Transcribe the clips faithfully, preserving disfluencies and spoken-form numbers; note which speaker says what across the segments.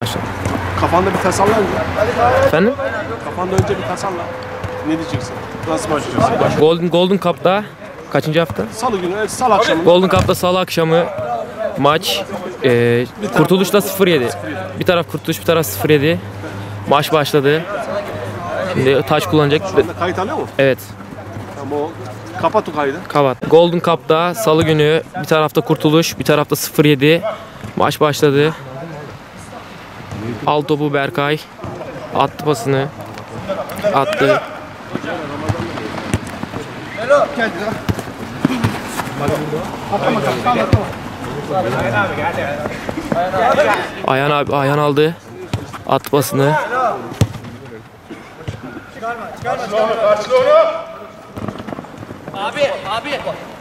Speaker 1: Kafanda bir tasarla önce.
Speaker 2: Efendim?
Speaker 1: Kafanda önce bir tasarla. Ne diyeceksin? Nasıl başlayacaksın?
Speaker 2: Golden Golden Cup'ta kaçıncı hafta?
Speaker 1: Salı günü, evet, salı akşamı.
Speaker 2: Golden Cup'ta salı akşamı maç. E, Kurtuluş'ta sıfır yedi. Bir taraf Kurtuluş, bir taraf sıfır yedi. Maç başladı. Şimdi taç kullanacak.
Speaker 1: Şu anda kayıt alıyor mu?
Speaker 2: Evet.
Speaker 1: Tamam, o kapat o kaydı.
Speaker 2: Kavat. Golden Cup'ta salı günü bir tarafta Kurtuluş, bir tarafta sıfır yedi. Maç başladı. Al topu Berkay. Attı pasını. Attı. Ayhan abi Ayhan aldı. Attı pasını.
Speaker 3: Abi, abi.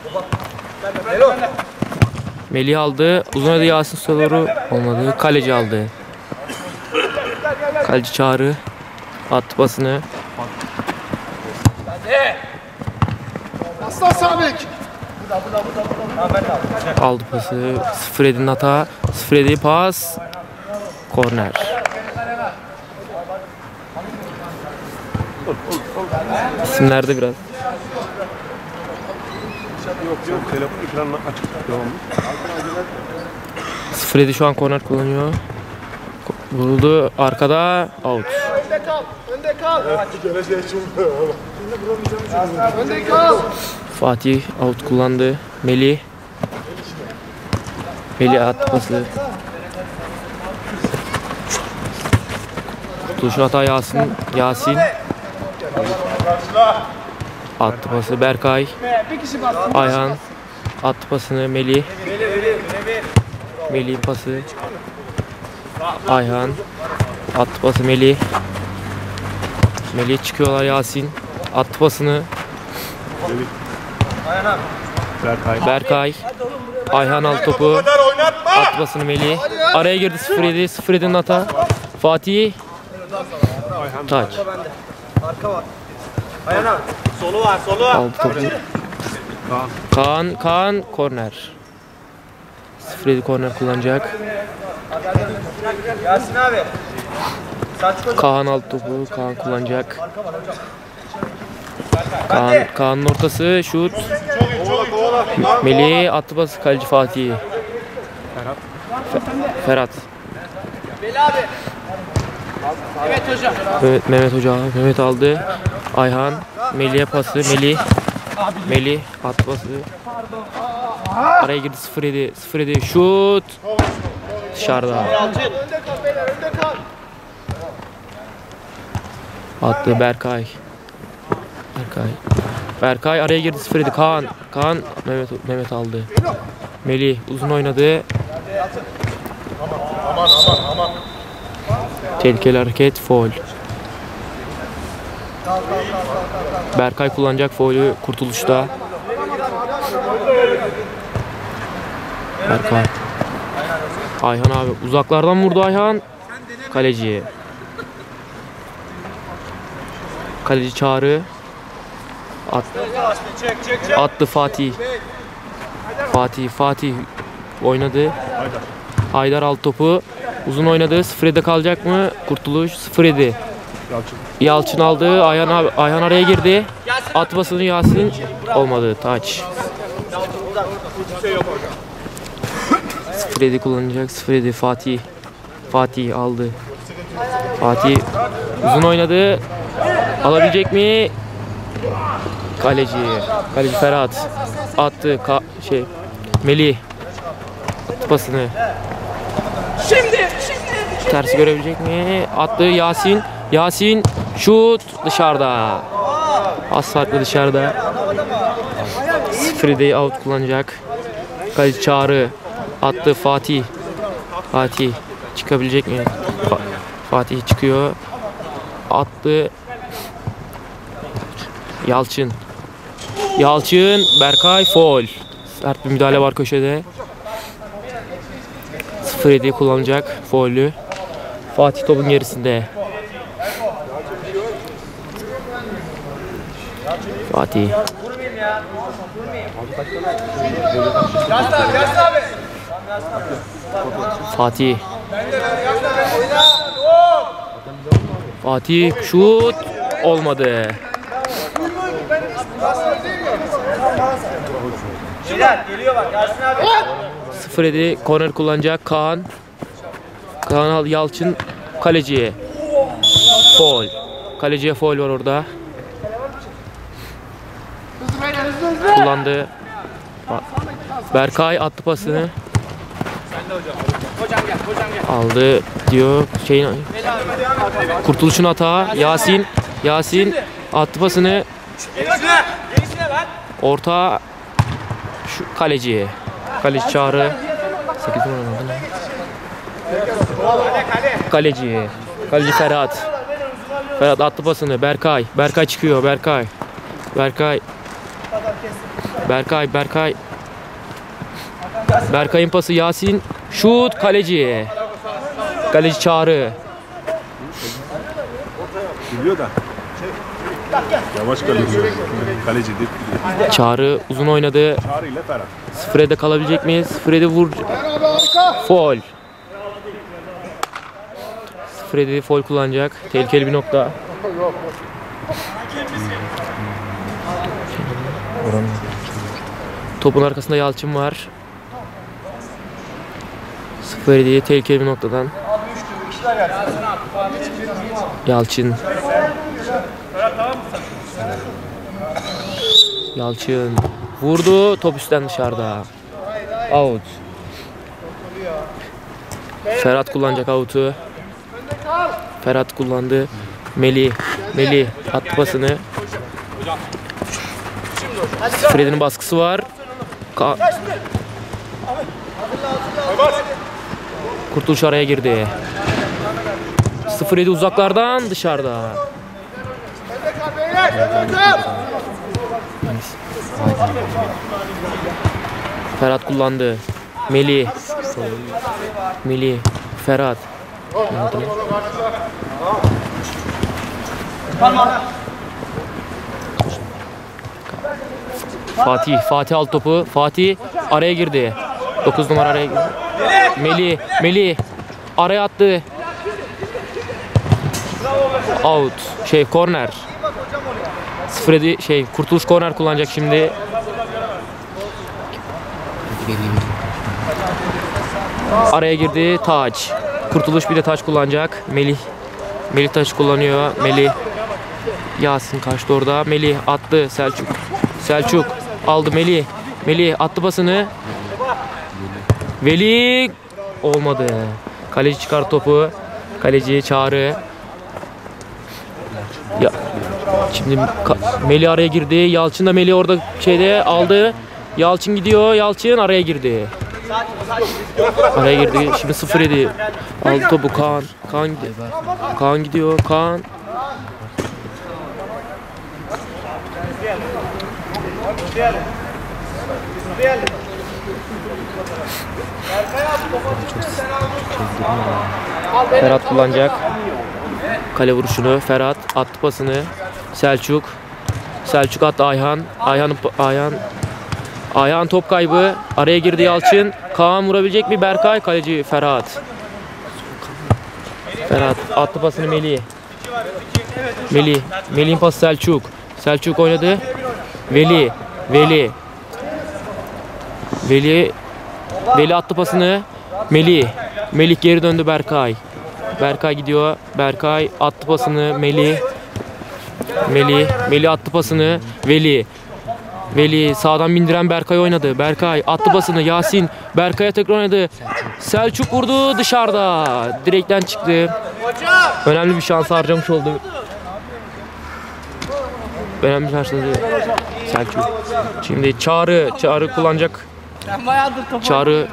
Speaker 2: Melih aldı. Uzun adı Yasin Soru olmadı. Kaleci aldı. Kaleci Çağrı. Attı pasını.
Speaker 1: Aslan Sabek.
Speaker 2: Aldı pası. sıfır yedi'nin hata. sıfır yedi pas. Korner. İsimlerde biraz.
Speaker 1: Yok yok, telefon ekranına açık. Devam.
Speaker 2: sıfır yedi şu an korner kullanıyor. Vuruldu. Arkada. Out.
Speaker 4: Önde kal, önde kal. Önde kal.
Speaker 2: Fatih out kullandı. Melih. Melih attı pası. Kurtuluşun hata Yasin. Yasin. Attı pası Berkay.
Speaker 4: Bir kişi bastı.
Speaker 2: Ayhan. Attı pasını Melih. Melih pası. Ayhan. Attı pası Melih. Melih çıkıyorlar Yasin. Attı pasını.
Speaker 1: Berkay.
Speaker 2: Berkay. Ayhan aldı topu. Attı pasını Melih. Araya girdi sıfır yedi. sıfır yedi'nin hata. Fatih. Taç.
Speaker 3: Solu var, solu var.
Speaker 2: Aldı topu. Kaan. Kaan korner. sıfır yedi korner kullanacak.
Speaker 3: Yasin abi.
Speaker 2: Kaan aldı topu. Kaan kullanacak. Kaan, Kaan'ın ortası şut. Melih attı pası kaleci Fatih.
Speaker 1: Ferhat.
Speaker 2: Fe- Ferhat.
Speaker 3: Beli abi. Evet hocam.
Speaker 2: Mehmet, Mehmet Hoca. Mehmet aldı. Ayhan. Melih'e pası. Melih. Melih attı pası. Araya girdi sıfır yedi. sıfır yedi şut. Dışarıda.
Speaker 4: Önde kal beyler, önde kal.
Speaker 2: Attı Berkay. Berkay. Berkay araya girdi sıfır yedi. Kaan. Kaan Mehmet Mehmet aldı. Melih uzun oynadı. Tehlikeli hareket faul. Berkay kullanacak faulü Kurtuluş'ta. Berkay. Ayhan abi uzaklardan vurdu Ayhan. Kaleci. Kaleci Çağrı. At,
Speaker 3: Çek, çek, çek.
Speaker 2: attı Fatih. Fatih, Fatih oynadı. Haydar aldı topu. Uzun oynadı. sıfır yedi'de kalacak mı? Kurtuluş sıfır yedi.
Speaker 1: Yalçın.
Speaker 2: Yalçın aldı. Ayhan abi, Ayhan araya girdi. At basını Yasin. Olmadı. Taç. sıfır yedi kullanacak. sıfır yedi Fatih. Fatih aldı. Fatih uzun oynadı. Alabilecek mi? Kaleci. Kaleci Ferhat. Attı. Ka şey. Melih. Attı pasını.
Speaker 3: Şimdi, şimdi.
Speaker 2: Tersi görebilecek mi? Attı Yasin. Yasin. Şut. Dışarıda. Az farklı dışarıda. sıfır yedi out kullanacak. Kaleci Çağrı. Attı Fatih. Fatih. Çıkabilecek mi? Fa Fatih çıkıyor. Attı. Yalçın. Yalçın. Berkay faul. Sert bir müdahale var köşede. sıfır yedi kullanacak faulü. Fatih topun gerisinde. Fatih.
Speaker 3: Yasin abi, Yasin abi.
Speaker 2: Fatih. Fatih şut olmadı.
Speaker 3: Beyler geliyor bak Yasin abi.
Speaker 2: sıfır yedi korner kullanacak Kaan. Kaan al Yalçın kaleciye. Foul. Kaleciye foul var orada. Kullandı. Berkay attı pasını.
Speaker 3: Hocam gel hocam gel.
Speaker 2: Aldı diyor. Şeyin Kurtuluş'un hata. Yasin. Yasin attı pasını.
Speaker 3: Gerisine. Gerisine lan.
Speaker 2: Orta şu kaleci. Kaleci Çağrı. sekiz numara adı ne? Kaleci. Kaleci Ferhat. Ferhat attı pasını. Berkay. Berkay çıkıyor. Berkay. Berkay. Berkay. Berkay. Berkay'ın pası Yasin. Şut kaleci. Kaleci Çağrı.
Speaker 1: Biliyor da. Yavaş kaleci. Kaleci değil.
Speaker 2: Çağrı uzun oynadı.
Speaker 1: Çağrı ile Ferhat.
Speaker 2: sıfır yedi kalabilecek miyiz? sıfır yedi vur. Foul. sıfır yedi foul kullanacak. Tehlikeli bir nokta. Topun arkasında Yalçın var. sıfır yedi tehlikeli bir noktadan. Yalçın. Yalçın vurdu, top üstten dışarıda. Out. Ferhat kullanacak out'u. Ferhat kullandı. Melih. Melih attı pasını. sıfır yedi'nin baskısı var. Ka Kurtuluş araya girdi. sıfır yedi uzaklardan dışarıda. Ferhat kullandı. Melih. Melih. Ferhat. Fatih. Fatih aldı topu. Fatih araya girdi. dokuz numara araya girdi. Melih. Melih. Araya attı. Out. Şey korner. sıfır yedi şey Kurtuluş korner kullanacak şimdi. Araya girdi Taç. Kurtuluş bir de Taç kullanacak. Melih. Melih Taç kullanıyor. Melih. Yasin kaçtı orada. Melih attı. Selçuk. Selçuk aldı Melih. Melih attı pasını. Veli olmadı. Kaleci çıkar topu. Kaleci Çağrı. Ya şimdi Melih araya girdi. Yalçın da Melih orada şeyde aldı. Yalçın gidiyor. Yalçın araya girdi. Araya girdi. Şimdi sıfır yedi. Aldı topu Kaan. Kaan gidiyor. Kaan gidiyor. Kaan. Ferhat kullanacak. Kale vuruşunu. Ferhat attı pasını. Selçuk. Selçuk attı Ayhan. Ayhan Ayhan Ayhan top kaybı. Araya girdi Yalçın. Kaan vurabilecek mi? Berkay. Kaleci Ferhat. Ferhat attı pasını Melih. Melih. Melih'in pası Selçuk. Selçuk oynadı. Veli. Veli. Veli. Veli attı pasını. Melih. Melih geri döndü Berkay. Berkay gidiyor. Berkay attı pasını. Melih. Melih. Melih attı pasını. Veli. Veli sağdan bindiren Berkay oynadı. Berkay attı pasını. Yasin. Berkay'a tekrar oynadı. Selçuk vurdu dışarıda. Direkten çıktı. Önemli bir şans harcamış oldu. Önemli bir şans harcadı. Selçuk. Şimdi Çağrı. Çağrı kullanacak.
Speaker 3: Ben bayağıdır topu
Speaker 2: Çağrı.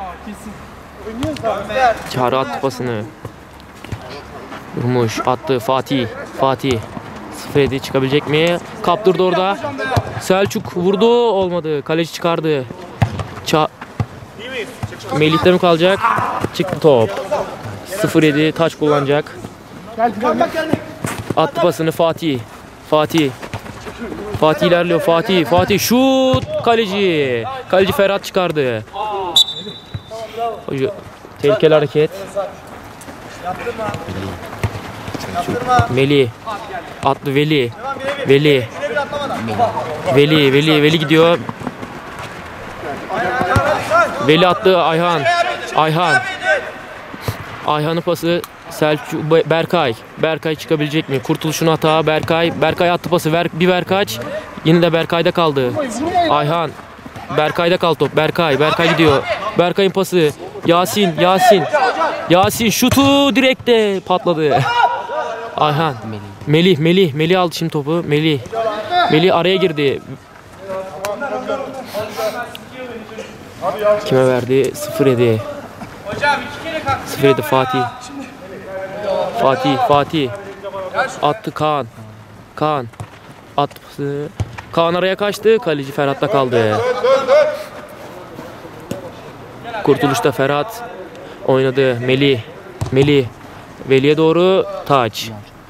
Speaker 2: Çağrı attı pasını. Vurmuş. Attı. Fatih. Fatih. sıfır yedi çıkabilecek mi? Kaptırdı orada. Selçuk vurdu. Olmadı. Kaleci çıkardı. Ça Melih'te mi kalacak? Çıktı top. sıfır yedi taç kullanacak. Attı pasını Fatih. Fatih. Fatih ilerliyor. Fatih. Fatih şut. Kaleci. Kaleci Ferhat çıkardı. Tehlikeli hareket. Melih. Atlı Veli. Veli. Veli, Veli, Veli gidiyor. Veli attı Ayhan. Ayhan. Ayhan'ın pası Selçuk Berkay. Berkay çıkabilecek mi? Kurtuluşun hata Berkay. Berkay attı pası. Ver, bir Berkaç. Yine de Berkay'da kaldı. Ayhan. Berkay'da kaldı top. Berkay. Berkay gidiyor. Berkay'ın pası. Yasin. Yasin. Yasin şutu direkte patladı. Ayhan. Melih. Melih. Melih aldı şimdi topu. Melih. Melih araya girdi. Kime verdi? sıfır yedi. sıfır yedi Fatih. Fatih. Fatih. Attı Kaan. Kaan. Attı. Kaan araya kaçtı. Kaleci Ferhat'ta kaldı. Kurtuluşta Ferhat oynadı. Melih. Melih. Veli'ye doğru taç.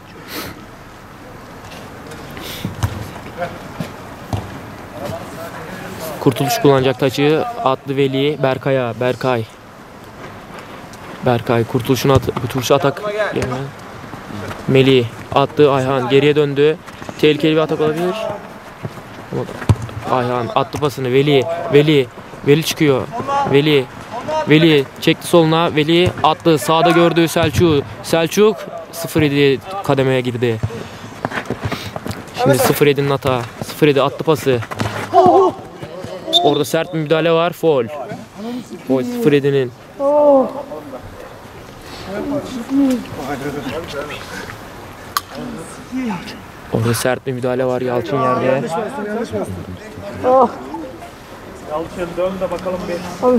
Speaker 2: Kurtuluş kullanacak taçı. Atlı Veli. Berkay'a. Berkay. Berkay. Kurtuluşun at kurtuluş atak. Melih. Attı Ayhan. Geriye döndü. Tehlikeli bir atak olabilir. Ayhan attı pasını. Veli. Veli. Veli çıkıyor. Veli. Veli çekti soluna. Veli attı. Sağda gördü Selçuk. Selçuk sıfır yedi kademeye girdi. Şimdi sıfır yedi'nin hata. sıfır yedi attı pası. Orada sert bir müdahale var. Foul. Foul sıfır yedi'nin. Orada sert bir müdahale var. Yalçın yerde.
Speaker 1: Yalçın dön de bakalım bir.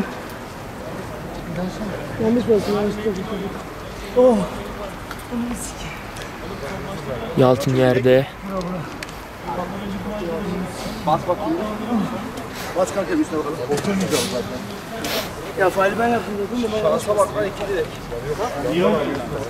Speaker 4: Yanlış basın, yanlış basın. Oh.
Speaker 2: Yalçın yerde.
Speaker 4: Bas bakayım. Bas kanka üstüne bakalım. Oturmayacağım zaten. Ya faili ben yaptım dedim de. Şansa bak lan iki direk.
Speaker 1: İyi oldu.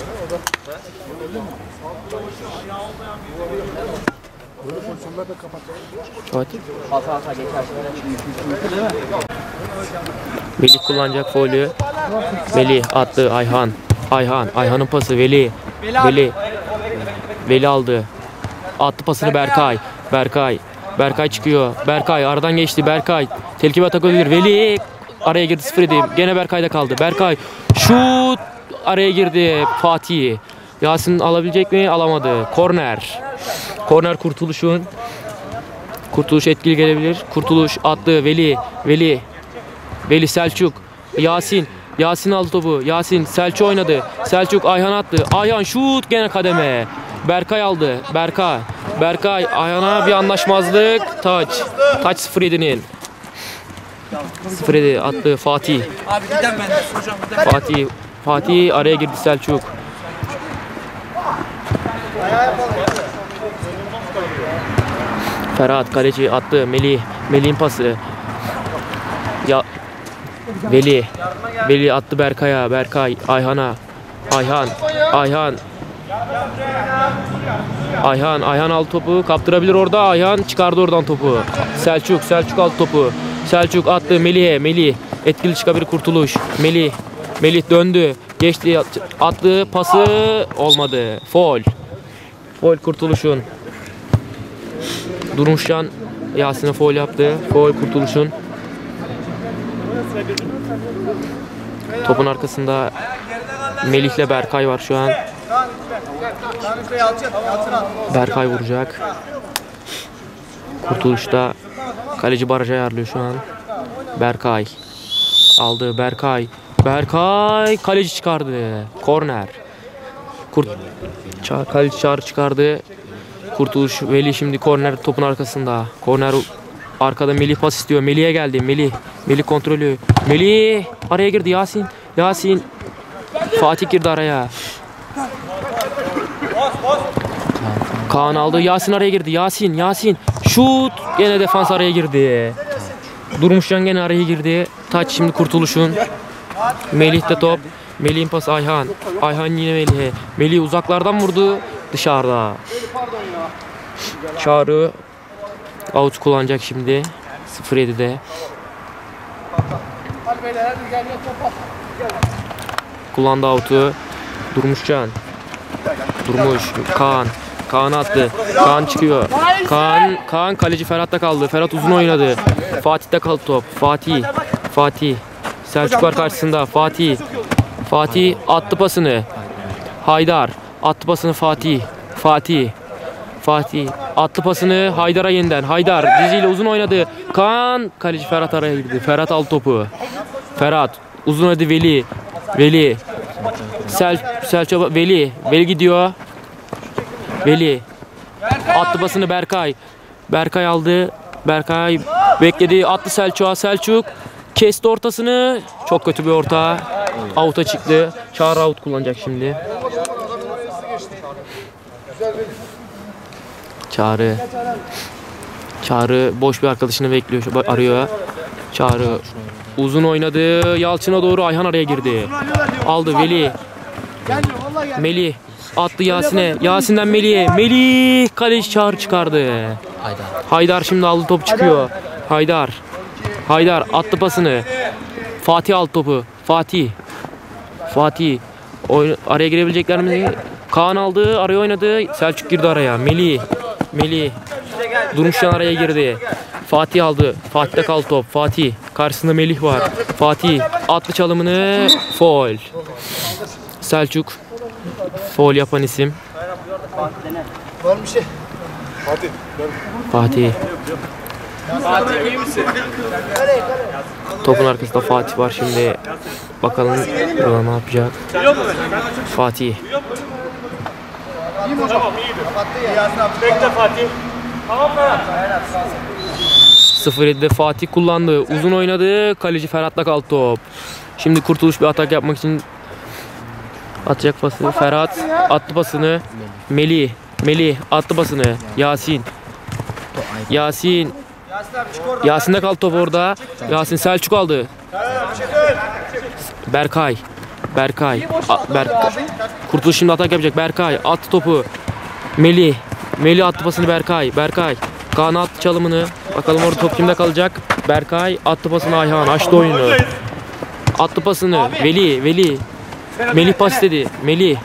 Speaker 4: Böyle pozisyonları da kapatalım.
Speaker 2: Fatih.
Speaker 3: Hata hata geçersin. Değil mi?
Speaker 2: Melih kullanacak faulü. Melih attı Ayhan. Ayhan. Ayhan'ın pası Veli. Veli. Veli aldı. Attı pasını Berkay. Berkay. Berkay çıkıyor. Berkay aradan geçti. Berkay. Tehlikeli atak olabilir. Veli araya girdi sıfır yedi. Gene Berkay'da kaldı. Berkay. Şut. Araya girdi. Fatih. Yasin alabilecek mi? Alamadı. Korner. Korner Kurtuluş'un. Kurtuluş etkili gelebilir. Kurtuluş attı. Veli. Veli. Veli Selçuk. Yasin. Yasin aldı topu. Yasin. Selçuk oynadı. Selçuk Ayhan attı. Ayhan şut gene kademe. Berkay aldı. Berkay. Berkay. Ayhan'a bir anlaşmazlık. Taç. Taç sıfır yedi'nin. sıfır yedi attı Fatih.
Speaker 3: Abi giden ben hocam giden.
Speaker 2: Fatih. Fatih araya girdi Selçuk. Ferhat kaleci attı. Melih. Melih'in pası. Ya Veli. Veli attı Berkay'a. Berkay Ayhan'a. Ayhan. Ayhan. Ayhan. Ayhan aldı topu. Kaptırabilir orada. Ayhan çıkardı oradan topu. Selçuk. Selçuk aldı topu. Selçuk attı Melih'e. Melih. Etkili çıkabilir Kurtuluş. Melih. Melih döndü. Geçti. Attı pası. Olmadı. Foul. Foul Kurtuluş'un. Durmuşcan Yasin'e foul yaptı. Foul Kurtuluş'un. Topun arkasında Melih'le Berkay var şu an. Berkay vuracak. Kurtuluş'ta kaleci barajı ayarlıyor şu an. Berkay aldı. Berkay. Berkay kaleci çıkardı. Korner. Kurt Ça kaleci Çağrı çıkardı. Kurtuluş Veli şimdi korner topun arkasında. Korner arkada Melih pas istiyor. Melih'e geldi. Melih. Melih kontrolü. Melih araya girdi Yasin. Yasin. Fatih girdi araya. Kaan aldı. Yasin araya girdi. Yasin. Yasin. Şut. Gene defans araya girdi. Durmuşcan gene araya girdi. Taç şimdi Kurtuluş'un. Melih'te top. Melih'in pası Ayhan. Ayhan yine Melih'e. Melih uzaklardan vurdu. Dışarıda. Çağrı out kullanacak şimdi. sıfır yedi'de. Kullandı out'u. Durmuşcan. Durmuş. Kaan. Kaan attı. Kaan çıkıyor. Kaan, Kaan kaleci Ferhat'ta kaldı. Ferhat uzun oynadı. Fatih'te kaldı top. Fatih. Fatih. Selçuk var karşısında. Fatih. Fatih attı pasını. Haydar. Attı pasını Fatih. Fatih. Fatih. Attı pasını Haydar'a yeniden. Haydar diziyle uzun oynadı. Kaan. Kaleci Ferhat araya girdi. Ferhat aldı topu. Ferhat. Uzun oynadı Veli. Veli. Sel Selçuk Veli. Veli gidiyor. Veli. Attı pasını Berkay. Berkay aldı. Berkay bekledi. Attı Selçuk'a. Selçuk kesti ortasını. Çok kötü bir orta. Out'a çıktı. Çağrı out kullanacak şimdi. Çağrı. Çağrı boş bir arkadaşını bekliyor. Arıyor. Çağrı uzun oynadı. Yalçın'a doğru Ayhan araya girdi. Aldı Veli. Melih attı Yasin'e. Yasin'den Melih'e. Melih kaleci Çağrı çıkardı.
Speaker 3: Haydar.
Speaker 2: Haydar şimdi aldı, top çıkıyor. Haydar. Haydar attı pasını. Fatih aldı topu. Fatih. Fatih. Oyn araya girebilecekler mi? Kaan aldı, araya oynadı. Selçuk girdi araya. Melih. Melih. Durmuşcan araya girdi. Fatih aldı. Fatih'te kaldı top. Fatih. Karşısında Melih var. Fatih attı çalımını. Foul. Selçuk. Foul yapan isim.
Speaker 4: Var bir şey. Fatih.
Speaker 2: Fatih.
Speaker 1: Fatih iyi misin?
Speaker 2: Topun arkasında Fatih var şimdi. Bakalım burada ne yapacak. Fatih.
Speaker 1: Tamam iyiydi. Bekle Fatih. Tamam Ferhat.
Speaker 2: sıfır yedide Fatih kullandı. Uzun oynadı. Kaleci Ferhat'la kaldı top. Şimdi Kurtuluş bir atak yapmak için atacak pası. Ferhat attı pasını. Melih. Melih attı pasını. Yasin. Yasin. Yasin'de kaldı top orada. Yasin Selçuk aldı. Berkay. Berkay. A- Ber Kurtuluş şimdi atak yapacak. Berkay attı topu. Melih. Melih attı pasını Berkay. Berkay. Kaan attı çalımını. Bakalım orada top kimde kalacak. Berkay attı pasını Ayhan. Açtı oyunu. Attı pasını. Veli. Veli. Melih pas istedi. Melih.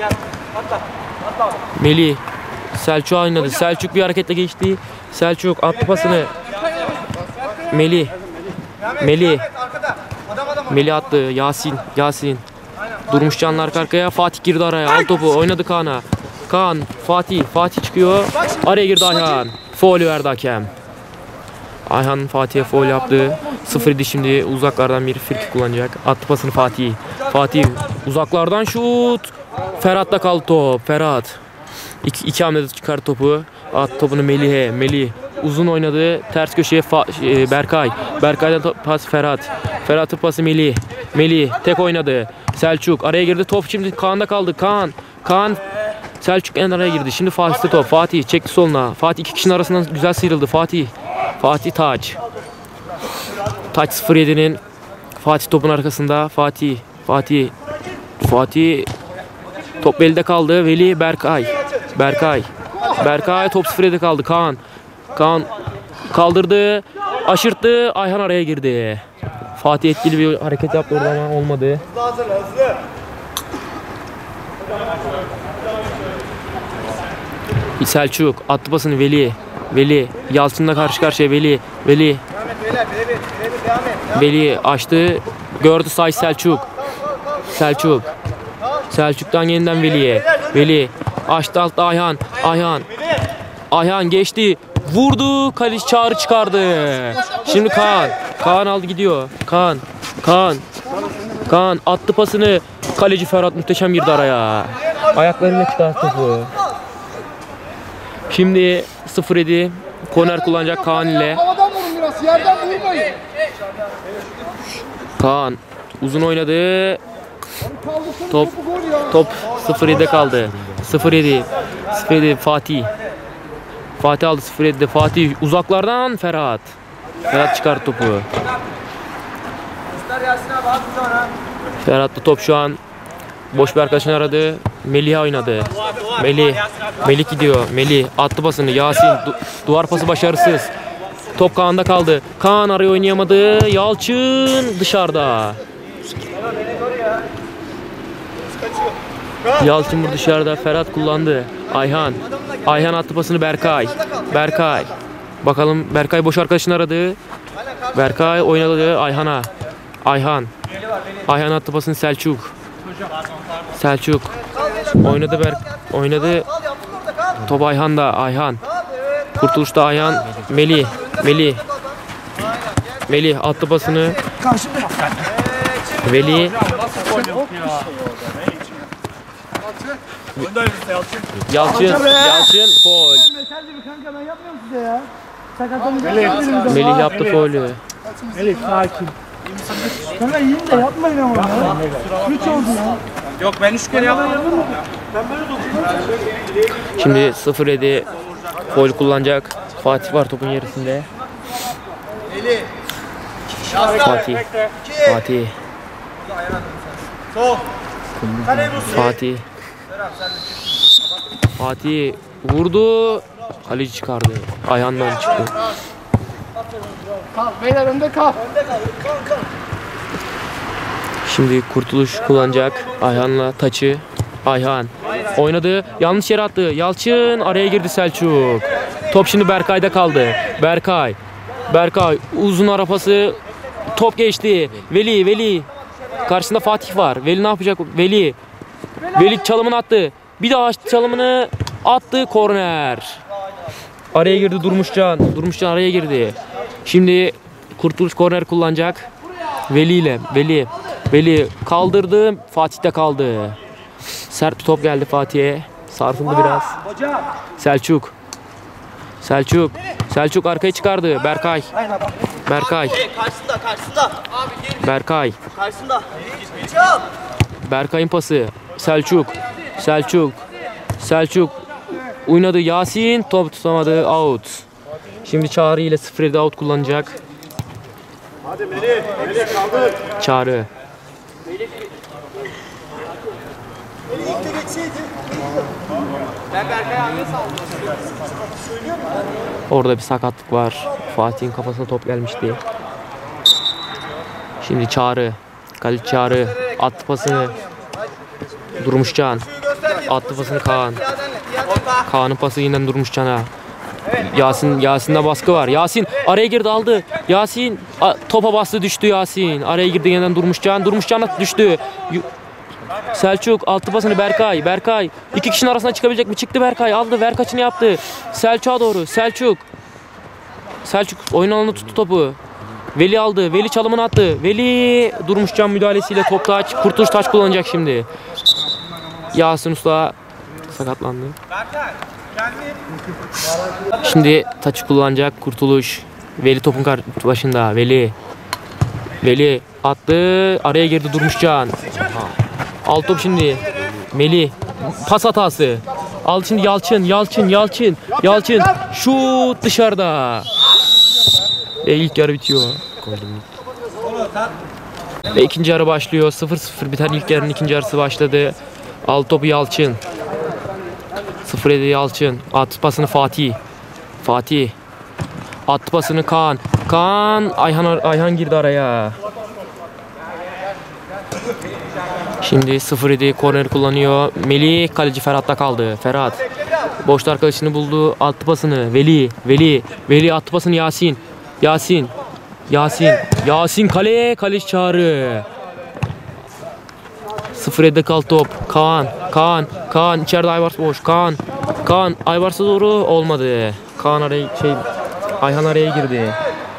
Speaker 2: Melih. Selçuk oynadı. Selçuk bir hareketle geçti. Selçuk attı pasını. Melih. Melih. Melih attı. Yasin. Yasin. Durmuş canlı arka arkaya. Fatih girdi araya. Al topu. Oynadı Kaan'a. Kaan. Fatih. Fatih çıkıyor. Araya girdi Ayhan. Faul verdi hakem. Ayhan Fatih'e faul yaptı. sıfır yedi şimdi uzaklardan bir friki kullanacak. Attı pasını Fatih. Fatih uzaklardan şut. Ferhat'la kaldı top. Ferhat. İki, iki hamlede çıkar topu. Attı topunu Melih'e. Melih uzun oynadı. Ters köşeye e, Berkay. Berkay'dan pas Ferhat. Ferhat'ın pası Melih. Melih tek oynadı. Selçuk araya girdi. Top şimdi Kaan'da kaldı. Kaan. Kaan. Selçuk en araya girdi. Şimdi Fatih'te top. Fatih çekti soluna. Fatih iki kişinin arasından güzel sıyrıldı. Fatih. Fatih Taç. Taç sıfır yedinin Fatih topun arkasında. Fatih. Fatih. Fatih. Top elde kaldı. Veli Berkay. Berkay. Berkay top sıfır yedi kaldı. Kaan. Kaan kaldırdı. Aşırttı. Ayhan araya girdi. Fatih etkili bir hareket yaptı orada ama olmadı. Selçuk attı pasını Veli. Veli Yalçın'la karşı karşıya Veli. Veli. Veli açtı. Gördü say Selçuk. Selçuk. Selçuk'tan yeniden Veli'ye. Veli açtı altta Ayhan. Ayhan. Ayhan geçti. Vurdu. Kaleci Çağrı çıkardı. Şimdi Kaan. Kaan aldı gidiyor. Kaan. Kaan. Kaan attı pasını. Kaleci Ferhat muhteşem girdi araya. Ayaklarıyla çıkarttı topu. Şimdi sıfır yedi korner kullanacak Kaan ile.
Speaker 4: Havadan vurun biraz, yerden vurmayın.
Speaker 2: Kaan uzun oynadı. Top top sıfır yedide kaldı. sıfır yedi. sıfır yedi Fatih. Fatih aldı sıfır yedide. Fatih uzaklardan Ferhat. Ferhat çıkarttı topu. Ferhat'lı top şu an boş bir arkadaşını aradı. Melih oynadı. Melih. Melih gidiyor. Melih attı pasını. Yasin. Du duvar pası başarısız. Top Kaan'da kaldı. Kaan araya oynayamadı. Yalçın dışarıda. Yalçın vurdu dışarıda. Ferhat kullandı. Ayhan. Ayhan attı pasını Berkay. Berkay. Bakalım Berkay boş arkadaşını aradı. Berkay oynadı Ayhan'a. Ayhan. Ayhan attı pasını Selçuk. Selçuk. Oynadı Berk. Oynadı. Top Ayhan'da. Ayhan. Kurtuluşta Ayhan. Melih. Melih. Melih attı pasını. Veli. Yalçın. Yalçın. Foul. Melih yaptı faulü.
Speaker 1: Melih sakin.
Speaker 4: Kanka yiyin de yapmayın ama ya. Üç oldu ya.
Speaker 3: Yok ben üç kere yapmadım.
Speaker 2: Şimdi sıfır yedi faul kullanacak. Fatih var topun gerisinde. Fatih. Fatih. Fatih. Fatih vurdu. Kaleci çıkardı. Ayağından çıktı.
Speaker 1: Kal beyler önde kal.
Speaker 2: Şimdi Kurtuluş kullanacak. Ayhan'la taçı. Ayhan oynadı. Yanlış yere attı. Yalçın araya girdi Selçuk. Top şimdi Berkay'da kaldı. Berkay. Berkay uzun arapası. Top geçti. Veli, Veli. Karşısında Fatih var. Veli ne yapacak? Veli. Veli çalımını attı. Bir daha çalımını attı. Korner. Araya girdi Durmuşcan. Durmuşcan araya girdi. Şimdi Kurtuluş korner kullanacak. Veli ile. Veli. Veli kaldırdı. Fatih de kaldı. Sert bir top geldi Fatih'e. Sarsıldı biraz. Selçuk. Selçuk. Selçuk arkaya çıkardı. Berkay. Berkay.
Speaker 3: Karşısında karşısında.
Speaker 2: Berkay.
Speaker 3: Karşısında.
Speaker 2: Berkay'ın pası. Selçuk. Selçuk. Selçuk. Oynadı Yasin. Top tutamadı. Out. Şimdi Çağrı ile sıfır yedi out kullanacak.
Speaker 4: Hadi Melih. Melih kaldır.
Speaker 2: Çağrı. Orada bir sakatlık var. Fatih'in kafasına top gelmişti. Şimdi Çağrı. Kaleci Çağrı. Attı pasını. Durmuşcan. Attı pasını Kaan. Kaan'ın pası yine Durmuşcan'a. Yasin, Yasin'de baskı var. Yasin araya girdi aldı. Yasin a, topa bastı düştü Yasin. Araya girdi yeniden Durmuşcan. Durmuşcan düştü. Yu Selçuk altı pasını Berkay. Berkay iki kişinin arasına çıkabilecek mi? Çıktı Berkay aldı. Ver kaçını yaptı. Selçuk'a doğru. Selçuk. Selçuk oyun alanında tuttu topu. Veli aldı. Veli çalımını attı. Veli Durmuşcan müdahalesiyle top taç. Kurtuluş taç kullanacak şimdi. Yasin Usta sakatlandı. Şimdi taçı kullanacak Kurtuluş. Veli topun başında. Veli. Veli attı. Araya girdi Durmuşcan. Alt top şimdi. Melih. Pas hatası. Al şimdi Yalçın. Yalçın. Yalçın. Yalçın. Şut dışarıda. Ve ilk yarı bitiyor. Ve ikinci yarı başlıyor. sıfır sıfır biten ilk yarının ikinci yarısı başladı. Alt topu Yalçın. sıfır yedi Yalçın. At pasını Fatih. Fatih. At pasını Kaan. Kaan. Ayhan, Ayhan girdi araya. Şimdi sıfır yedi korner kullanıyor. Melih kaleci Ferhat'ta kaldı. Ferhat. Boşta arkadaşını buldu. Attı pasını. Veli. Veli. Veli attı pasını Yasin. Yasin. Yasin. Yasin kaleye. Kaleci Çağrı. sıfır yedide kal top. Kaan. Kaan. Kaan. İçeride Aybars boş. Kaan. Kaan. Aybars'a doğru olmadı. Kaan araya şey Ayhan araya girdi.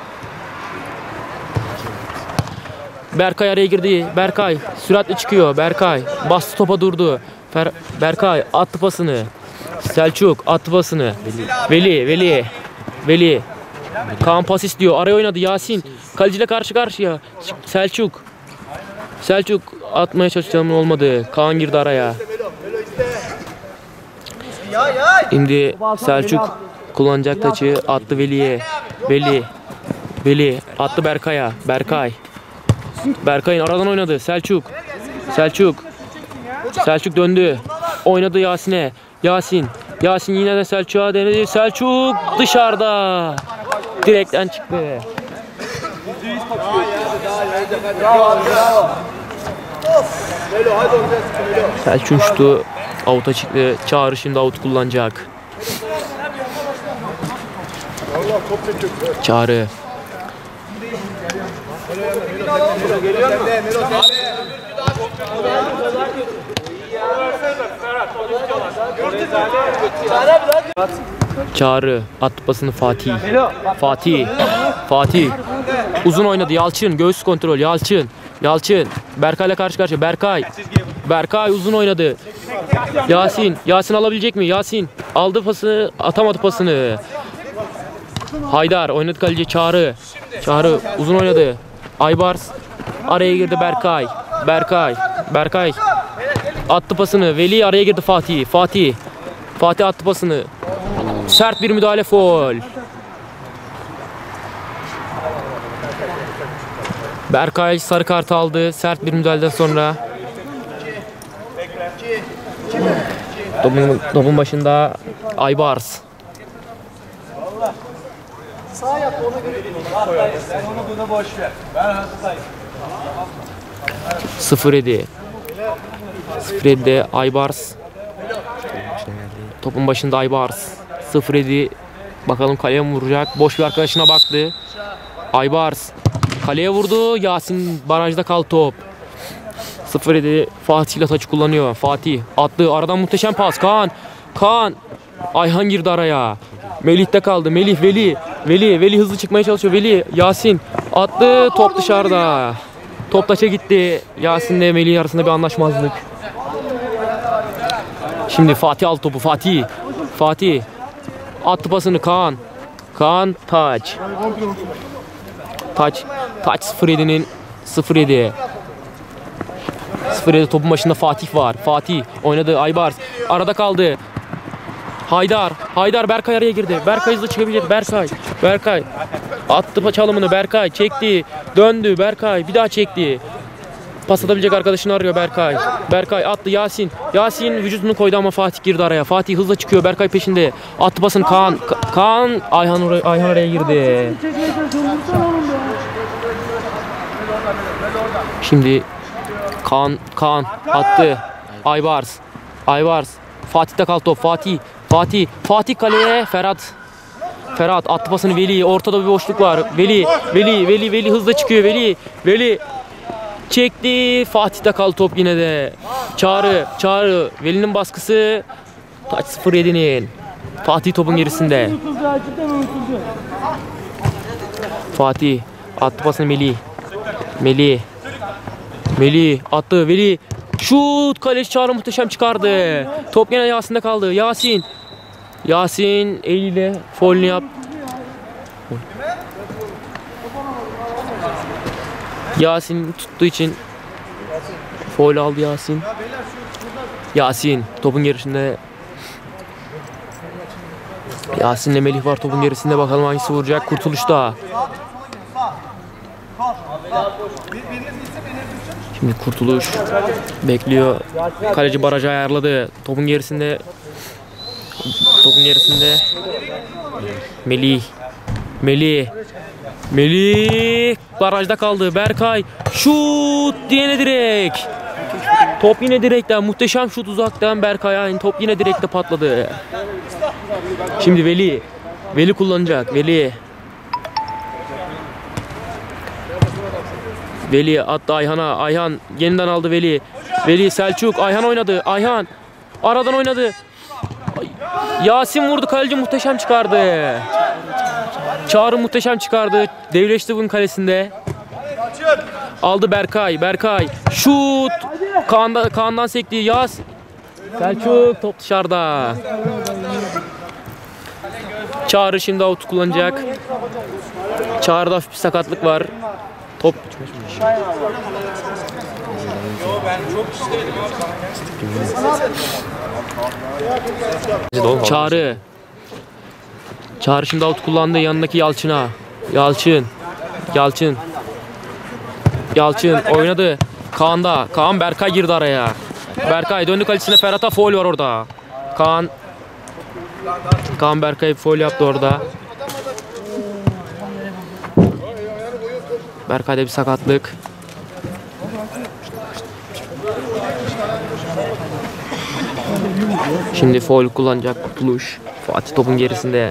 Speaker 2: Berkay araya girdi. Berkay süratli çıkıyor. Berkay bastı topa durdu. Fer Berkay attı pasını. Selçuk attı pasını. Veli. Veli. Veli. Kaan pas istiyor. Araya oynadı Yasin. Kaleciyle karşı karşıya. Selçuk. Selçuk atmaya çalıştığım olmadı. Kaan girdi araya. Şimdi Selçuk kullanacak taçı attı Veli'ye. Veli. Veli attı Berkay'a. Berkay. Berkay'ın aradan oynadı. Selçuk. Selçuk. Selçuk döndü. Oynadı Yasin'e. Yasin. Yasin yine de Selçuk'a denedi. Selçuk dışarıda. Direkten çıktı.
Speaker 4: Bravo, bravo. Of.
Speaker 2: Selçuk şutu avuta çıktı. Çağrı şimdi avut kullanacak. Çağrı. Çağrı attı pasını Fatih. Fatih. Fatih. Uzun oynadı Yalçın. Göğüs kontrol Yalçın. Yalçın. Berkay'la karşı karşıya. Berkay. Berkay uzun oynadı. Yasin. Yasin alabilecek mi? Yasin. Aldı pasını. Atamadı pasını. Haydar. Oynadı kaleci Çağrı. Çağrı uzun oynadı. Aybars. Araya girdi Berkay. Berkay. Berkay. Attı pasını. Veli araya girdi Fatih. Fatih. Fatih attı pasını. Sert bir müdahale, faul. Berkay sarı kart aldı. Sert bir müdahaleden sonra. Topun, topun başında Aybars. sıfır yedi. sıfır yedi Aybars. Topun başında Aybars. sıfır yedi. Bakalım kaleye mi vuracak? Boş bir arkadaşına baktı. Aybars. Kaleye vurdu. Yasin barajda kaldı top. sıfır yedi. Fatih ile taçı kullanıyor. Fatih attı. Aradan muhteşem pas. Kaan. Kaan. Ayhan girdi araya. Melih'te kaldı. Melih, Veli. Veli, Veli hızlı çıkmaya çalışıyor. Veli, Yasin attı. Top dışarıda. Top taça gitti. Yasin'le Melih arasında bir anlaşmazlık. Şimdi Fatih aldı topu. Fatih. Fatih. Attı pasını Kaan. Kaan taç. Taç. Taç sıfır yedi'nin sıfır yedi. sıfır yedi topun başında Fatih var. Fatih oynadı Aybars. Arada kaldı. Haydar. Haydar Berkay araya girdi. Berkay hızlı çıkabilir. Berkay. Berkay. Attı çalımını. Berkay çekti. Döndü. Berkay bir daha çekti. Pas atabilecek arkadaşını arıyor Berkay. Berkay attı Yasin. Yasin vücudunu koydu ama Fatih girdi araya. Fatih hızla çıkıyor. Berkay peşinde. Attı pasını Kaan. Ka- Kaan Ayhan oraya, Ayhan araya girdi. Şimdi Kaan Kaan attı. Aybars. Aybars. Fatih'te kaldı top. Fatih. Fatih. Fatih kaleye. Ferhat. Ferhat attı pasını Veli. Ortada bir boşluk var. Veli. Veli. Veli. Veli hızla çıkıyor. Veli. Veli. Çekti. Fatih'te kaldı top yine de. Çağrı. Çağrı. Veli'nin baskısı. Taç sıfır yedi'nin. Fatih topun gerisinde. Fatih. Attı pasını Melih. Melih. Melih. Attı. Veli. Şut. Kaleci Çağrı muhteşem çıkardı. Top yine Yasin'de kaldı. Yasin. Yasin eliyle faulünü yap. Yasin tuttuğu için faul aldı Yasin. Yasin topun gerisinde. Yasin'le Melih var topun gerisinde. Bakalım hangisi vuracak. Kurtuluşta. Şimdi Kurtuluş bekliyor. Kaleci barajı ayarladı. Topun gerisinde. Topun gerisinde. Melih. Melih. Melih barajda kaldı. Berkay şut yine direkt. Top yine direkten. Muhteşem şut uzaktan Berkay aynı. Top yine direkte patladı. Şimdi Veli. Veli kullanacak. Veli. Veli attı Ayhan'a. Ayhan yeniden aldı Veli. Veli Selçuk. Ayhan oynadı. Ayhan aradan oynadı. Yasin vurdu. Kaleci muhteşem çıkardı. Çağrı muhteşem çıkardı. Devleşti bunun kalesinde. Aldı Berkay. Berkay. Şut. Kaan'da, Kaan'dan sekti. Yaz. Selçuk. Top dışarıda. Çağrı şimdi out kullanacak. Çağrı'da hafif bir sakatlık var. Top. Çağrı. Çağrı şimdi out kullandı yanındaki Yalçın'a. Yalçın. Yalçın. Yalçın oynadı. Kaan'da. Kaan Berkay girdi araya. Berkay döndü kalecisine. Ferhat'a faul var orada. Kaan. Kaan Berkay faul yaptı orada. Berkay'da bir sakatlık. Şimdi foul kullanacak Kurtuluş. Fatih topun gerisinde.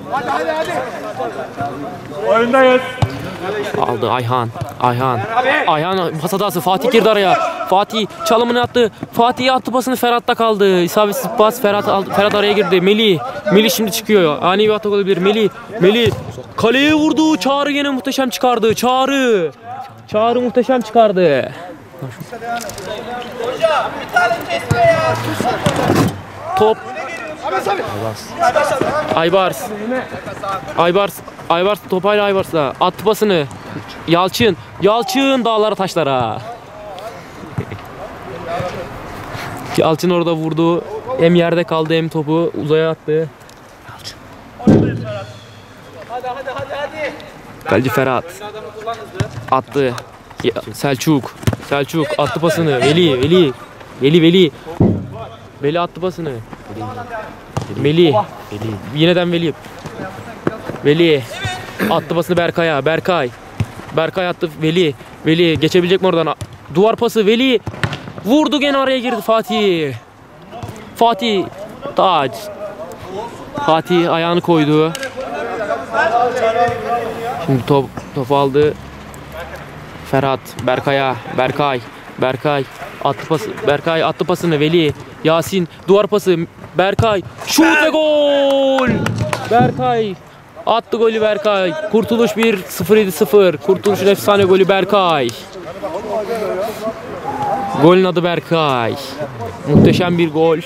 Speaker 1: Oyundayız.
Speaker 2: Aldı Ayhan. Ayhan. Ayhan pas hatası. Fatih girdi araya. Fatih çalımını attı. Fatih attı pasını, Ferhat'ta kaldı. İsabetsiz pas, Ferhat aldı. Ferhat araya girdi. Melih. Melih şimdi çıkıyor. Ani bir atak olabilir. Melih. Melih. Kaleye vurdu. Çağrı yine muhteşem çıkardı. Çağrı. Çağrı muhteşem çıkardı. Top. Aybars. Aybars. Aybars topayla Aybars'la attı pasını. Yalçın. Yalçın dağlara taşlara. Yalçın orada vurdu. Hem yerde kaldı hem topu uzaya attı. Kaleci Ferhat. Attı. Selçuk. Selçuk attı pasını. Veli. Veli. Veli. Veli. Veli attı pasını. Veli. Yineden Veli. Veli. Attı pasını Berkay'a. Berkay. Berkay attı. Veli. Veli geçebilecek mi oradan? Duvar pası Veli. Vurdu gene araya girdi Fatih. Fatih. Taç. Fatih ayağını koydu. Şimdi top topu aldı. Ferhat. Berkay'a. Berkay. Berkay. Attı pası. Berkay attı pasını. Veli. Yasin. Duvar pası. Berkay. Şut ve gol. Berkay. Attı golü Berkay. Kurtuluş bir sıfır yedi sıfır. Kurtuluş'un efsane golü Berkay. Golün adı Berkay. Muhteşem bir gol.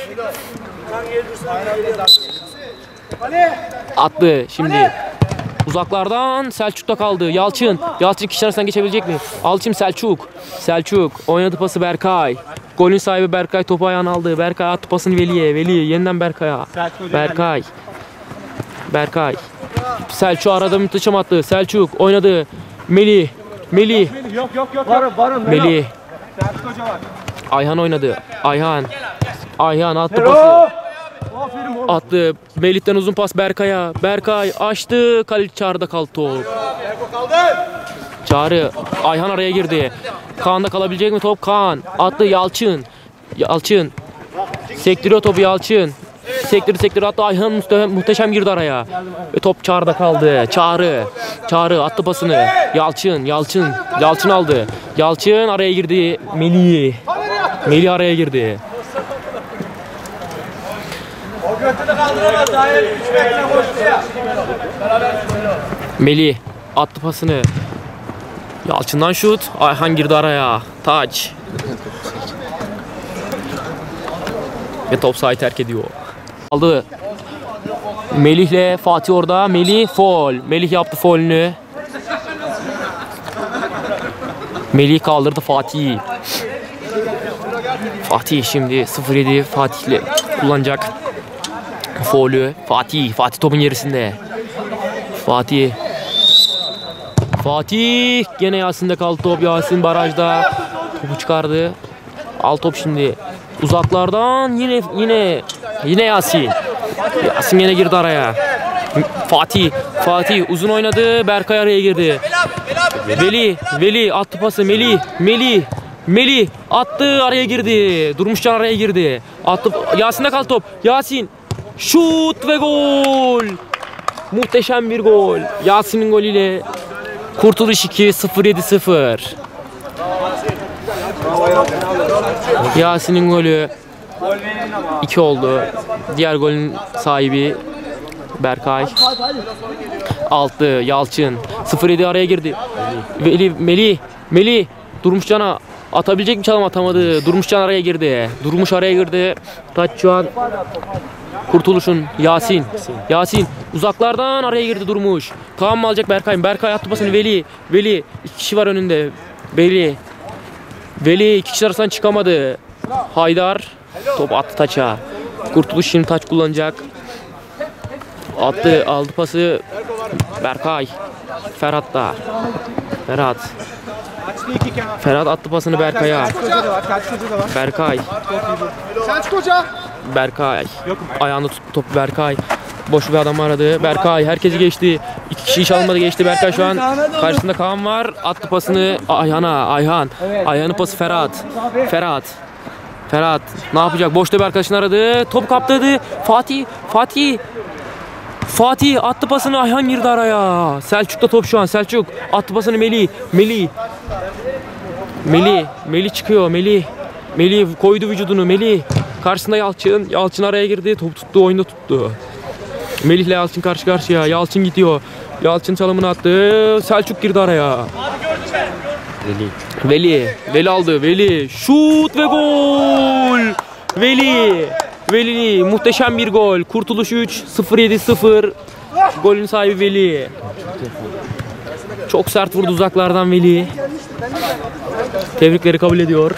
Speaker 2: Attı şimdi. Uzaklardan Selçuk'ta kaldı. Yalçın. Yalçın kişi arasından geçebilecek mi? Alçım Selçuk. Selçuk. Oynadı pası Berkay. Golün sahibi Berkay topu ayağına aldı. Berkay attı pasını Veli'ye. Veli yeniden Berkay'a. Berkay. Berkay. Selçuk arada müteşem attı. Selçuk oynadı. Melih. Melih.
Speaker 1: Yok yok yok. Varın varın.
Speaker 2: Melih. Ayhan oynadı. Ayhan. Ayhan attı pası. Attı. Melih'ten uzun pas Berkay'a. Berkay açtı. Kaleci Çağrı'da kaldı top. Çağrı. Ayhan araya girdi. Kaan'da kalabilecek mi top? Kaan. Attı Yalçın. Yalçın. Sektiriyor topu Yalçın. Sektirdi sektirdi attı. Ayhan muhteşem, muhteşem girdi araya. Ve top Çağrı'da kaldı. Çağrı. Çağrı attı pasını. Yalçın. Yalçın. Yalçın aldı. Yalçın araya girdi. Melih. Melih araya girdi. Melih attı pasını. Yalçın'dan şut. Ayhan girdi araya. Taç. Ve top sahayı terk ediyor. Aldı. Melih'le Fatih orada. Melih foul. Melih yaptı foul'ünü. Melih kaldırdı Fatih. Fatih şimdi sıfır yedi Fatih'le kullanacak. Foul'ü. Fatih. Fatih topun gerisinde. Fatih. Fatih. Gene Yasin'de kaldı top. Yasin barajda. Topu çıkardı. Al top şimdi. Uzaklardan yine yine yine Yasin. Yasin yine girdi araya. Fatih. Fatih uzun oynadı. Berkay araya girdi. Veli. Veli attı pası. Melih. Melih. Melih attı araya girdi. Durmuşcan araya girdi. Attı. Yasin'de kaldı top. Yasin. Şut ve gol. Muhteşem bir gol. Yasin'in golüyle Kurtuluş iki sıfır yedi sıfır. Yasin'in golü iki oldu. Diğer golün sahibi Berkay. altı Yalçın. sıfır yedi araya girdi. Veli, Melih. Melih. Durmuşcan'a atabilecek mi çalım atamadı. Durmuşcan araya girdi. Durmuş araya girdi. Taç şu an Kurtuluş'un Yasin. Yasin uzaklardan araya girdi Durmuş. Kaan mı alacak Berkay? Berkay attı pasını Veli. Veli iki kişi var önünde. Veli. Veli iki kişi arasından çıkamadı. Haydar top attı Taç'a. Kurtuluş şimdi Taç kullanacak. Attı aldı pası Berkay. Ferhat da. Ferhat. Ferhat attı pasını Berkay'a. Berkay.
Speaker 4: Selçuk Hoca.
Speaker 2: Berkay. Ayağını tuttu topu Berkay. Boş bir adam aradı. Berkay herkesi geçti. İki kişi hiç almadı geçti. Berkay şu an karşısında Kaan var. Attı pasını Ayhan'a. Ayhan. Ayhan'ın pası Ferhat. Ferhat. Ferhat ne yapacak? Boşta bir arkadaşını aradı. Top kaptırdı. Fatih. Fatih. Fatih attı pasını. Ayhan girdi araya. Selçuk'ta top şu an. Selçuk attı pasını Melih. Melih. Melih. Melih çıkıyor. Melih. Melih koydu vücudunu. Melih. Karşısında Yalçın. Yalçın araya girdi. Top tuttu. Oyunda tuttu. Melih ile Yalçın karşı karşıya. Yalçın gidiyor. Yalçın çalımını attı. Selçuk girdi araya. Veli. Veli. Veli aldı. Veli. Şut ve gol. Veli. Veli. Muhteşem bir gol. Kurtuluş üç. sıfır yedi sıfır. Golün sahibi Veli. Çok sert vurdu uzaklardan Veli. Tebrikleri kabul ediyor.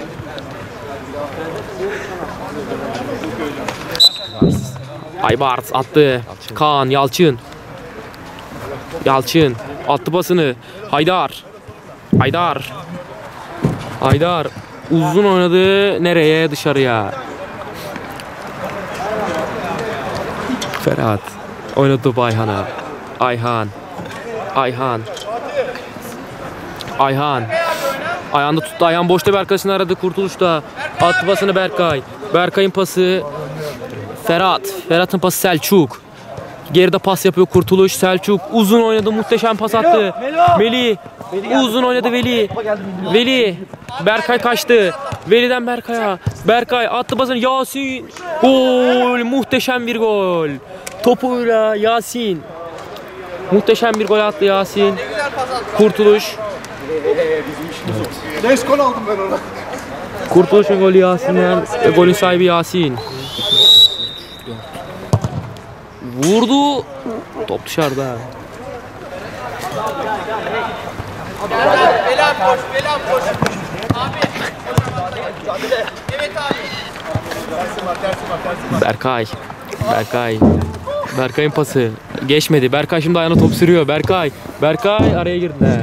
Speaker 2: Aybars attı. Kaan. Yalçın. Yalçın. Attı pasını. Haydar. Haydar. Haydar. Uzun oynadı. Nereye? Dışarıya. Ferhat. Oynadı topu Ayhan'a. Ayhan. Ayhan. Ayhan. Ayağında tuttu. Ayhan boşta bir arkadaşını aradı. Kurtuluşta. Attı pasını Berkay. Berkay'ın pası Ferhat. Ferhat'ın pası Selçuk. Geride pas yapıyor Kurtuluş. Selçuk uzun oynadı. Muhteşem pas attı. Veli. Uzun oynadı Veli. Veli. Berkay kaçtı. Veli'den Berkay'a. Berkay attı pasını. Yasin. Gol. Muhteşem bir gol. Topuyla Yasin. Muhteşem bir gol attı Yasin. Kurtuluş.
Speaker 4: Beş gol aldım ben ona.
Speaker 2: Kurtuluş ve golü Yasin'den. Ve golün sahibi Yasin. Vurdu. Top dışarıda.
Speaker 3: Bela koş, bela koş. Abi. Evet abi.
Speaker 2: Berkay. Berkay. Berkay'ın pası. Geçmedi. Berkay şimdi ayağına top sürüyor. Berkay. Berkay araya girdiler.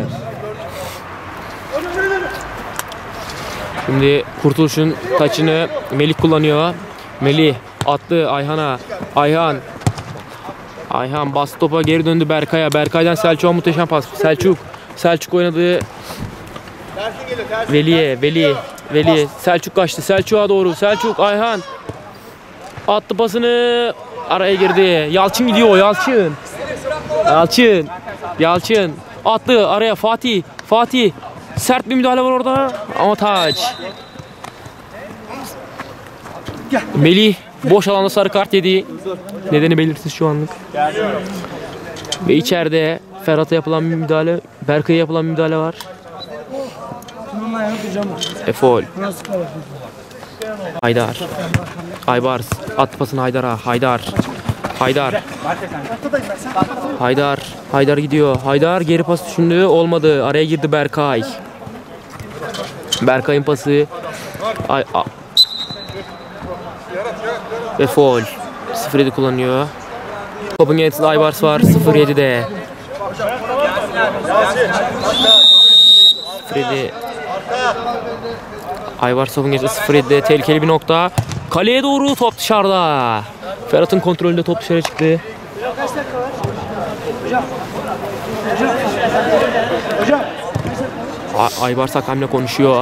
Speaker 2: Şimdi Kurtuluş'un taçını Melih kullanıyor. Melih attı Ayhan'a. Ayhan. Ayhan bastı topa geri döndü Berkay'a. Berkay'dan Selçuk'a muhteşem pas. Selçuk. Selçuk oynadı. Veli'ye. Veli. Veli. Selçuk kaçtı. Selçuk'a doğru. Selçuk. Ayhan. Attı pasını. Araya girdi. Yalçın gidiyor. Yalçın. Yalçın. Yalçın. Attı araya Fatih. Fatih. Sert bir müdahale var orada. Ama taç. Melih boş alanda sarı kart yedi. Nedeni belirsiz şu anlık. Ve içeride Ferhat'a yapılan bir müdahale, Berkay'a yapılan bir müdahale var. E foul. Haydar. Aybars. Attı pasını Haydar'a. Haydar. Haydar. Haydar. Haydar gidiyor. Haydar geri pas düşündü. Olmadı. Araya girdi Berkay. Berkay'ın pası. Ay, a. Ve foul. sıfır yedi kullanıyor. Topun yöneticisi Aybars var. sıfır yedi'de. sıfır yedi. Aybars topun yöneticisi sıfır yedi'de. Tehlikeli bir nokta. Kaleye doğru top dışarıda. Ferhat'ın kontrolünde top dışarı çıktı. Aybars hakamla konuşuyor.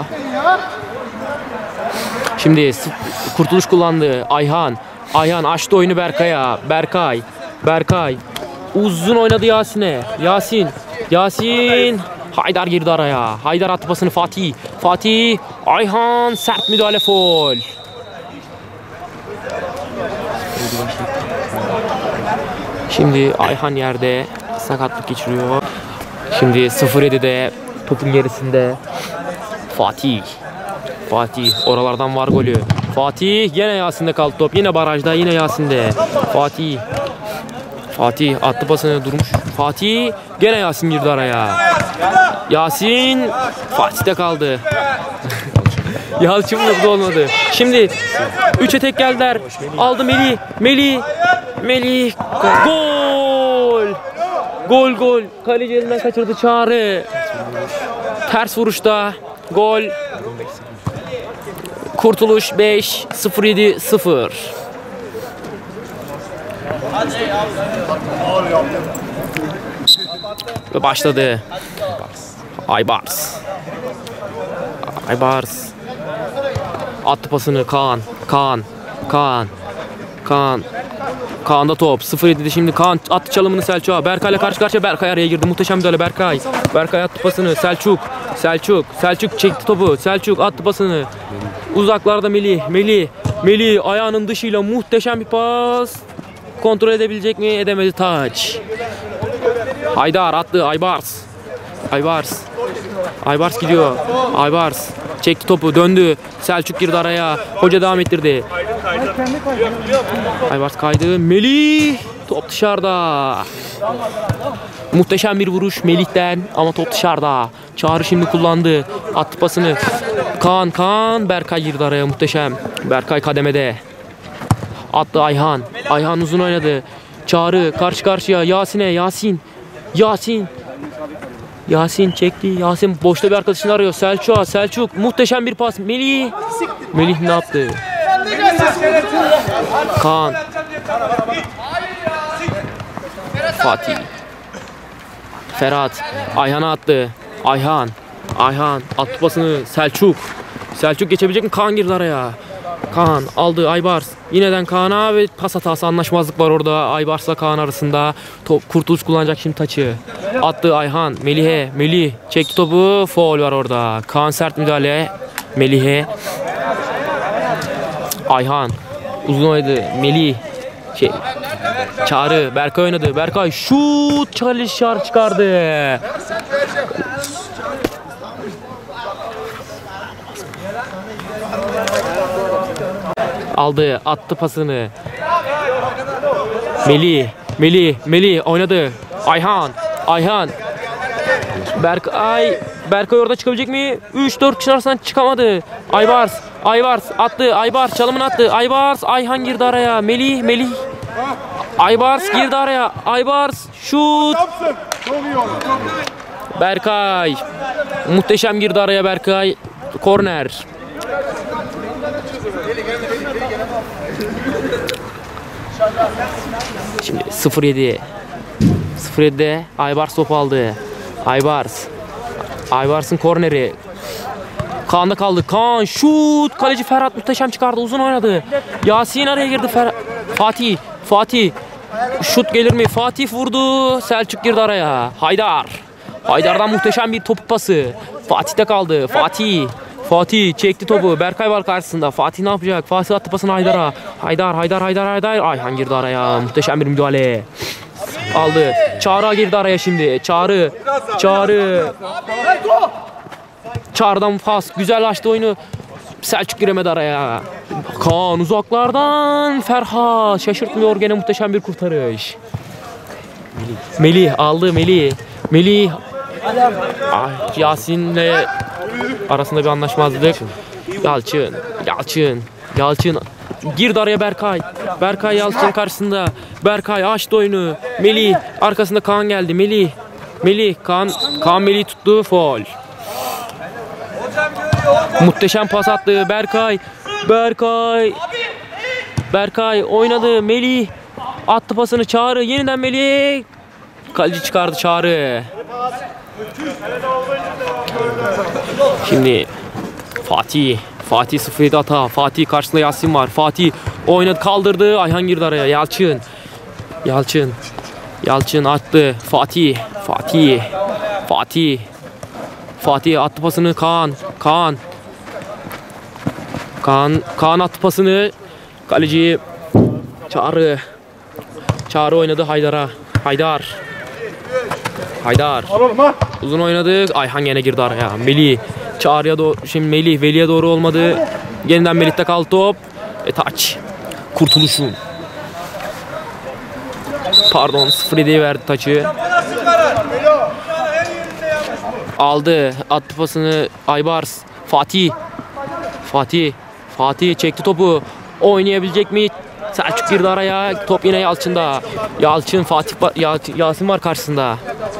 Speaker 2: Şimdi Kurtuluş kullandı. Ayhan. Ayhan açtı oyunu Berkay'a. Berkay. Berkay. Uzun oynadı Yasin'e. Yasin. Yasin. Haydar girdi araya. Haydar attı pasını Fatih. Fatih. Ayhan. Sert müdahale foul. Şimdi Ayhan yerde sakatlık geçiriyor. Şimdi sıfır yedi'de topun gerisinde Fatih. Fatih oralardan var golü. Fatih yine Yasin'de kaldı top. Yine barajda yine Yasin'de. Fatih. Fatih attı pasını durmuş. Fatih gene Yasin girdi araya. Yasin Fatih'te kaldı. Yalçın mutlu olmadı. Şimdi üçe tek geldiler. Aldı Melih. Melih. Melih. Gol. Gol gol. Kaleci elinden kaçırdı Çağrı. Ters vuruşta. Gol. Kurtuluş beş sıfır yedi sıfır. Ve başladı. Aybars. Aybars. Attı pasını Kaan. Kaan. Kaan. Kaan. Kaan'da top. sıfır yedide şimdi Kaan attı çalımını Selçuk'a. Berkay'la karşı karşıya. Berkay araya girdi. Muhteşem müdahale Berkay. Berkay attı pasını. Selçuk. Selçuk. Selçuk çekti topu. Selçuk attı pasını. Uzaklarda Melih. Melih. Melih ayağının dışıyla muhteşem bir pas. Kontrol edebilecek mi? Edemedi. Taç. Haydar attı. Aybars. Aybars. Aybars gidiyor. Aybars. Çekti topu. Döndü. Selçuk girdi araya. Hoca devam ettirdi. Aybars kaydı. Melih. Top dışarıda. Muhteşem bir vuruş Melih'ten ama top dışarıda. Çağrı şimdi kullandı. Attı pasını. Kaan. Kaan. Berkay girdi araya. Muhteşem. Berkay kademede. Attı Ayhan. Ayhan uzun oynadı. Çağrı karşı karşıya. Yasin'e. Yasin. Yasin. Yasin çekti. Yasin boşta bir arkadaşını arıyor. Selçuk'a. Selçuk. Muhteşem bir pas. Melih. Melih ne yaptı? Kaan. Fatih. Ferhat. Ayhan'a attı. Ayhan. Ayhan. Attı pasını. Selçuk. Selçuk geçebilecek mi? Kaan girdi araya. Kaan aldı Aybars. Yineden Kaan'a ve pas hatası, anlaşmazlık var orada Aybars'la Kaan arasında. Top Kurtuluş kullanacak şimdi taçı. Attı Ayhan. Melih'e. Melih çekti topu. Faul var orada. Kaan sert müdahale. Melih'e. Ayhan. Uzun oynadı. Melih. Şey. Çağrı. Berkay oynadı. Berkay şut. Çalışar çıkardı. Aldı, attı pasını. Melih, Melih, Melih oynadı. Ayhan, Ayhan. Berkay, Berkay orada çıkabilecek mi? üç dört kişi arasından çıkamadı. Aybars, Aybars attı. Aybars çalımını attı. Aybars, Ayhan girdi araya. Melih, Melih. Aybars girdi araya. Aybars şut. Berkay. Muhteşem girdi araya Berkay. Korner. Şimdi sıfır yedi. sıfır yedide Aybars top aldı. Aybars. Aybars'ın korneri. Kaan'da kaldı. Kaan şut. Kaleci Ferhat muhteşem çıkardı. Uzun oynadı. Yasin araya girdi. Fer Fatih. Fatih. Şut gelir mi? Fatih vurdu. Selçuk girdi araya. Haydar. Haydar'dan muhteşem bir top pası. Fatih'te kaldı. Fatih. Fatih çekti topu. Berkay var karşısında. Fatih ne yapacak? Fatih attı pasını Haydar'a. Haydar, Haydar, Haydar, Haydar. Ayhan girdi araya. Muhteşem bir müdahale. Aldı. Çağrı girdi araya şimdi. Çağrı. Çağrı. Çağrı'dan pas. Güzel açtı oyunu. Selçuk giremedi araya. Kaan uzaklardan. Ferhat. Şaşırtmıyor gene, muhteşem bir kurtarış. Melih aldı. Melih. Melih. Ay, Yasin'le arasında bir anlaşmazlık. Yalçın. Yalçın. Yalçın. Girdi araya Berkay. Berkay Yalçın karşısında. Berkay açtı oyunu. Melih. Arkasında Kaan geldi. Melih. Melih. Kaan. Kaan Melih tuttu. Faul. Muhteşem pas attı. Berkay. Berkay. Berkay oynadı. Melih. Attı pasını Çağrı. Yeniden Melih. Kaleci çıkardı Çağrı. Şimdi Fatih. Fatih sıfır yedi hata. Fatih karşısında Yasin var. Fatih oynadı, kaldırdı. Ayhan girdi araya. Yalçın. Yalçın. Yalçın attı. Fatih. Fatih. Fatih. Fatih attı pasını Kaan. Kaan. Kaan. Kaan attı pasını. Kaleci Çağrı. Çağrı oynadı Haydar'a. Haydar. Haydar. Uzun oynadık. Ayhan yine girdi araya. Melih. Çağrı'ya doğru. Şimdi Melih. Veli'ye doğru olmadı. Yeniden Melih'te kaldı top. Ve taç. Kurtuluşun. Pardon. sıfır yediye verdi taçı. Aldı. Attı pasını Aybars. Fatih. Fatih. Fatih çekti topu. Oynayabilecek mi? Selçuk girdi araya. Top yine Yalçın'da. Yalçın. Fatih. Yasin var karşısında.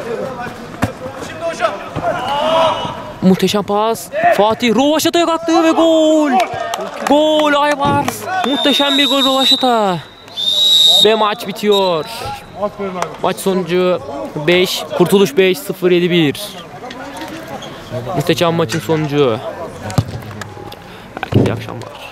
Speaker 2: Muhteşem pas. Fatih Rovaşata'ya kalktı ve gol. Gol Aybars. Muhteşem bir gol Rovaşata. Ve maç bitiyor. Maç sonucu beş. Kurtuluş beş. sıfır yedi bir. Muhteşem maçın sonucu. İyi akşamlar.